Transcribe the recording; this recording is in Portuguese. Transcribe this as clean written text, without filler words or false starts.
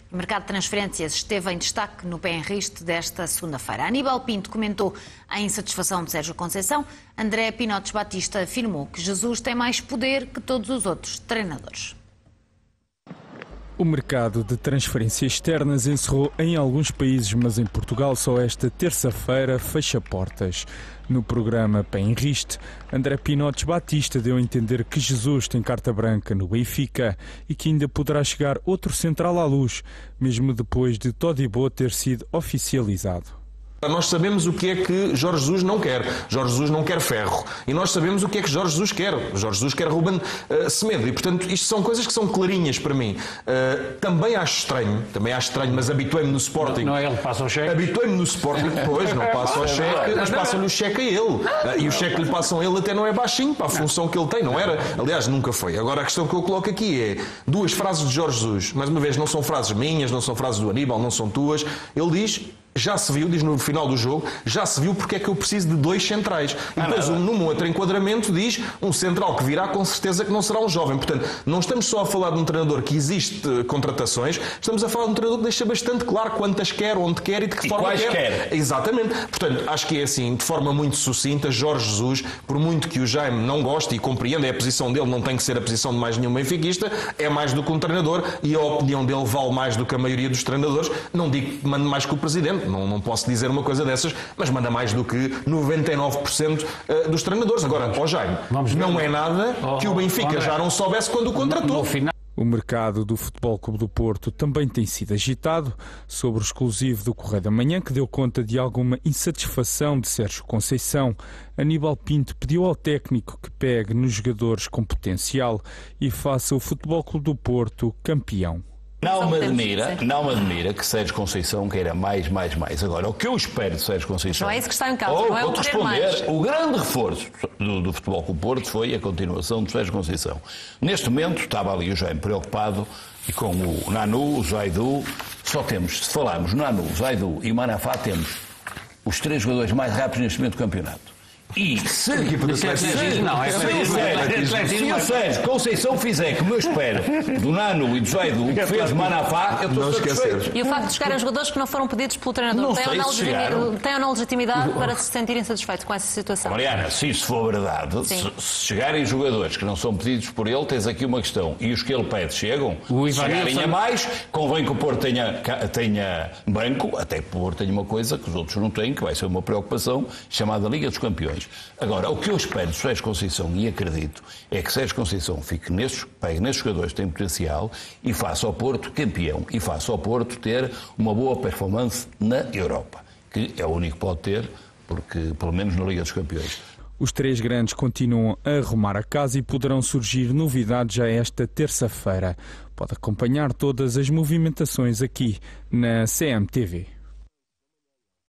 O mercado de transferências esteve em destaque no Benriste desta segunda-feira. Aníbal Pinto comentou a insatisfação de Sérgio Conceição. André Pinotes Batista afirmou que Jesus tem mais poder que todos os outros treinadores. O mercado de transferências externas encerrou em alguns países, mas em Portugal só esta terça-feira fecha portas. No programa Benriste, André Pinotes Batista deu a entender que Jesus tem carta branca no Benfica e que ainda poderá chegar outro central à luz, mesmo depois de Todibo ter sido oficializado. Nós sabemos o que é que Jorge Jesus não quer. Jorge Jesus não quer Ferro. E nós sabemos o que é que Jorge Jesus quer. Jorge Jesus quer Ruben Semedo. E, portanto, isto são coisas que são clarinhas para mim. Também acho estranho, mas habituei-me no Sporting. Não é ele que passa o cheque? Habituei-me no Sporting, depois não passa o cheque, mas passam-lhe o cheque a ele. E o cheque que lhe passam a ele até não é baixinho para a função que ele tem, não era? Aliás, nunca foi. Agora, a questão que eu coloco aqui é duas frases de Jorge Jesus. Mais uma vez, não são frases minhas, não são frases do Aníbal, não são tuas. Ele diz... Já se viu, diz no final do jogo, já se viu porque é que eu preciso de dois centrais. E depois, num outro enquadramento, diz um central que virá com certeza que não será um jovem. Portanto, não estamos só a falar de um treinador que existe contratações, estamos a falar de um treinador que deixa bastante claro quantas quer, onde quer e de que forma quer. Exatamente. Portanto, acho que é assim, de forma muito sucinta, Jorge Jesus, por muito que o Jaime não goste e compreenda, é a posição dele, não tem que ser a posição de mais nenhum benfiquista, é mais do que um treinador e a opinião dele vale mais do que a maioria dos treinadores. Não digo que mande mais que o presidente. Não posso dizer uma coisa dessas, mas manda mais do que 99% dos treinadores. Agora, Jaime, não é nada que o Benfica já não soubesse quando o contratou. O mercado do Futebol Clube do Porto também tem sido agitado. Sobre o exclusivo do Correio da Manhã, que deu conta de alguma insatisfação de Sérgio Conceição, Aníbal Pinto pediu ao técnico que pegue nos jogadores com potencial e faça o Futebol Clube do Porto campeão. Não me admira que Sérgio Conceição queira mais. Agora, o que eu espero de Sérgio Conceição... Não é isso que está em causa, não é o querer mais. O grande reforço do Futebol Clube do Porto foi a continuação de Sérgio Conceição. Neste momento, estava ali o Jaime preocupado, e com o Nanu, o Zaidu, só temos, se falarmos Nanu, Zaidu e Manafá, temos os três jogadores mais rápidos neste momento do campeonato. E se o Sérgio Conceição fizer, como eu espero, do Nano e do Zaidu, que fez Manafá, eu estou satisfeito. E o facto de chegarem jogadores que não foram pedidos pelo treinador, têm ou não legitimidade para se sentirem satisfeitos com essa situação? Mariana, se isso for verdade, se chegarem jogadores que não são pedidos por ele, tens aqui uma questão. E os que ele pede chegam? Se chegarem a mais, convém que o Porto tenha banco, até que o Porto tenha uma coisa que os outros não têm, que vai ser uma preocupação, chamada Liga dos Campeões. Agora, o que eu espero de Sérgio Conceição, e acredito, é que Sérgio Conceição pegue nestes jogadores que têm potencial e faça ao Porto campeão. E faça ao Porto ter uma boa performance na Europa, que é o único que pode ter, porque pelo menos na Liga dos Campeões. Os três grandes continuam a arrumar a casa e poderão surgir novidades já esta terça-feira. Pode acompanhar todas as movimentações aqui na CMTV.